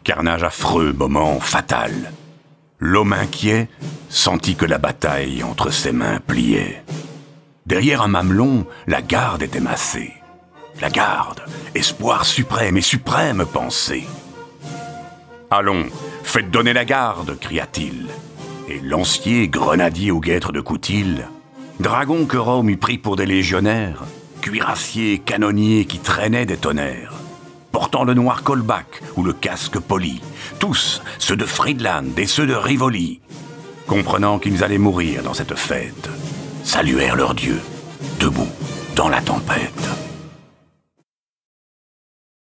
Carnage affreux, moment fatal. L'homme inquiet sentit que la bataille entre ses mains pliait. Derrière un mamelon, la garde était massée. La garde, espoir suprême et suprême pensée. « Allons, faites donner la garde !» cria-t-il. Et lanciers, grenadiers ou guêtres de coutil, dragons que Rome eût pris pour des légionnaires, cuirassiers, canonniers qui traînaient des tonnerres, portant le noir colbac ou le casque poli, tous, ceux de Friedland et ceux de Rivoli, comprenant qu'ils allaient mourir dans cette fête, saluèrent leur Dieu, debout dans la tempête.